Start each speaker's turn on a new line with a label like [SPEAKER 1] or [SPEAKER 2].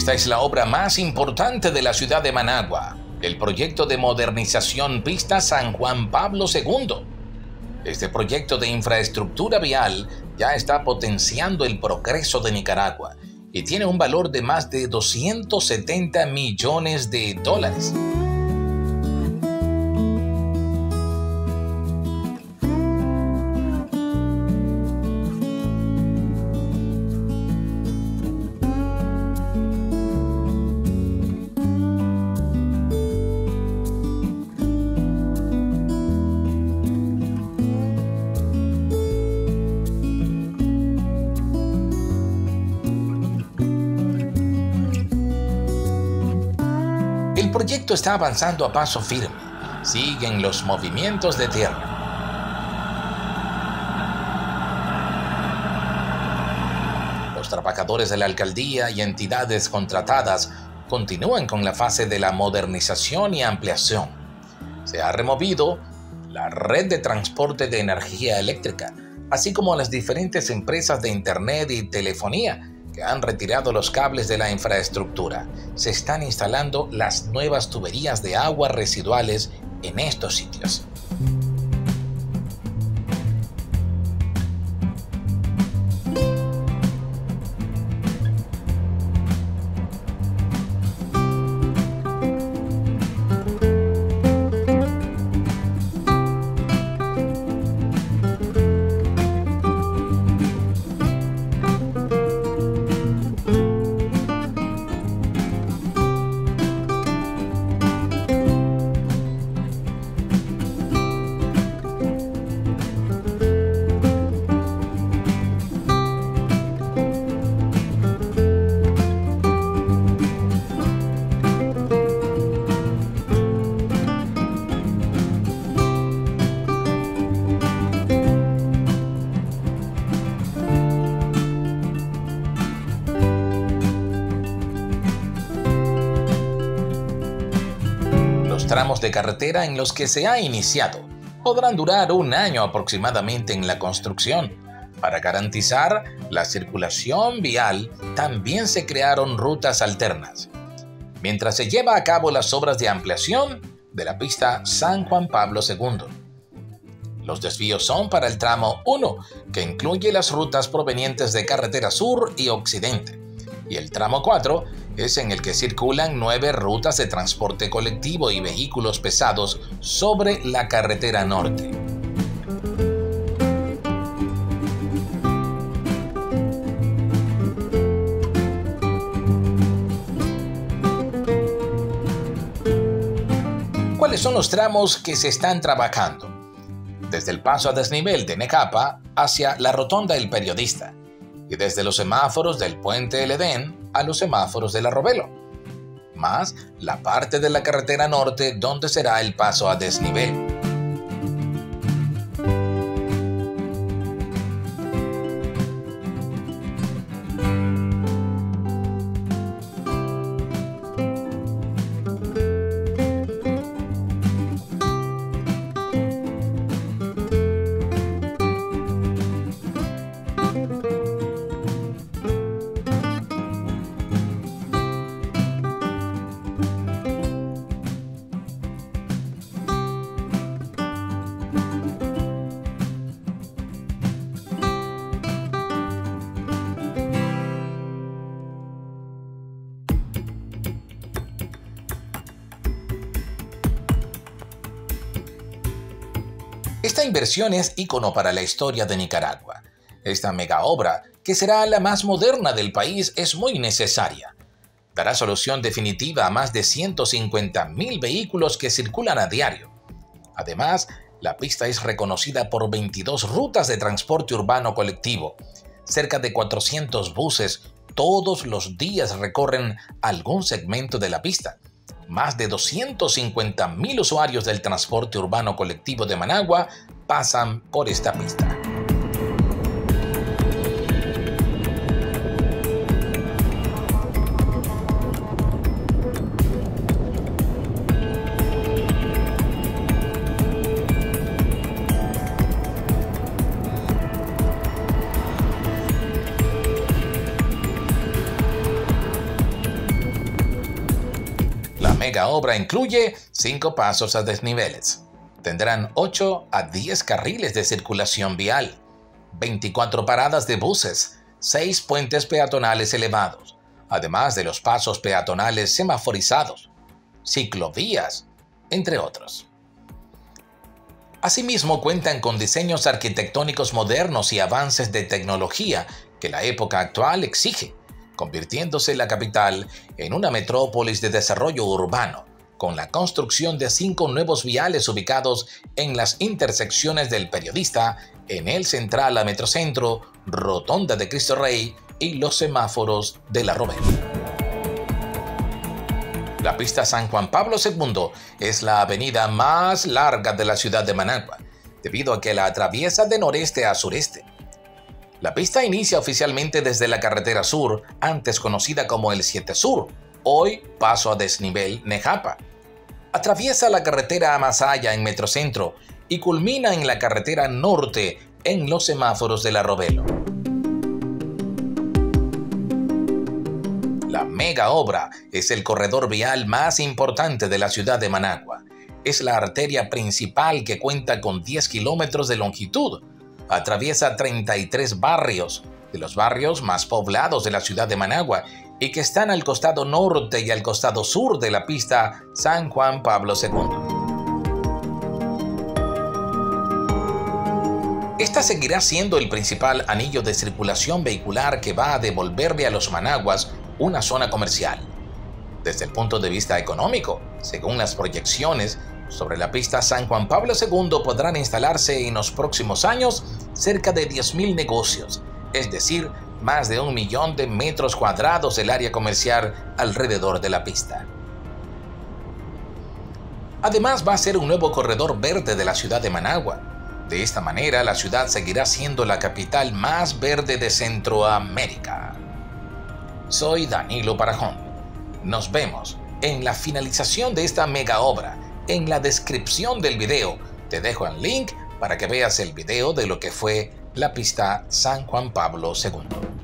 [SPEAKER 1] Esta es la obra más importante de la ciudad de Managua, el proyecto de modernización Pista San Juan Pablo II. Este proyecto de infraestructura vial ya está potenciando el progreso de Nicaragua y tiene un valor de más de 270 millones de dólares. El proyecto está avanzando a paso firme. Siguen los movimientos de tierra. Los trabajadores de la alcaldía y entidades contratadas continúan con la fase de la modernización y ampliación. Se ha removido la red de transporte de energía eléctrica, así como las diferentes empresas de internet y telefonía que han retirado los cables de la infraestructura. Se están instalando las nuevas tuberías de agua residuales en estos sitios. Tramos de carretera en los que se ha iniciado podrán durar un año aproximadamente en la construcción. Para garantizar la circulación vial, también se crearon rutas alternas. Mientras se lleva a cabo las obras de ampliación de la pista San Juan Pablo II. Los desvíos son para el tramo 1, que incluye las rutas provenientes de carretera sur y occidente, y el tramo 4 es en el que circulan 9 rutas de transporte colectivo y vehículos pesados sobre la carretera norte. ¿Cuáles son los tramos que se están trabajando? Desde el paso a desnivel de Necapa hacia la rotonda El Periodista, y desde los semáforos del Puente El Edén a los semáforos de la Robelo, más la parte de la carretera norte donde será el paso a desnivel. Esta inversión es ícono para la historia de Nicaragua. Esta mega obra, que será la más moderna del país, es muy necesaria. Dará solución definitiva a más de 150,000 vehículos que circulan a diario. Además, la pista es reconocida por 22 rutas de transporte urbano colectivo. Cerca de 400 buses todos los días recorren algún segmento de la pista. Más de 250,000 usuarios del transporte urbano colectivo de Managua pasan por esta pista. mega obra incluye 5 pasos a desniveles. Tendrán 8 a 10 carriles de circulación vial, 24 paradas de buses, 6 puentes peatonales elevados, además de los pasos peatonales semaforizados, ciclovías, entre otros. Asimismo, cuentan con diseños arquitectónicos modernos y avances de tecnología que la época actual exige, convirtiéndose la capital en una metrópolis de desarrollo urbano, con la construcción de 5 nuevos viales ubicados en las intersecciones del Periodista, en el Central a Metrocentro, Rotonda de Cristo Rey y los semáforos de La Robela. La pista San Juan Pablo II es la avenida más larga de la ciudad de Managua, debido a que la atraviesa de noreste a sureste. La pista inicia oficialmente desde la carretera sur, antes conocida como el 7 Sur, hoy paso a desnivel Nejapa. Atraviesa la carretera a Masaya en Metrocentro y culmina en la carretera norte en los semáforos de La Robelo. La mega obra es el corredor vial más importante de la ciudad de Managua. Es la arteria principal que cuenta con 10 kilómetros de longitud. Atraviesa 33 barrios, de los barrios más poblados de la ciudad de Managua, y que están al costado norte y al costado sur de la pista San Juan Pablo II. Esta seguirá siendo el principal anillo de circulación vehicular que va a devolverle a los managuas una zona comercial. Desde el punto de vista económico, según las proyecciones, sobre la pista San Juan Pablo II podrán instalarse en los próximos años cerca de 10.000 negocios, es decir, más de 1 millón de metros cuadrados del área comercial alrededor de la pista. Además, va a ser un nuevo corredor verde de la ciudad de Managua. De esta manera, la ciudad seguirá siendo la capital más verde de Centroamérica. Soy Danilo Parajón. Nos vemos en la finalización de esta mega obra. En la descripción del video te dejo el link para que veas el video de lo que fue la pista San Juan Pablo II.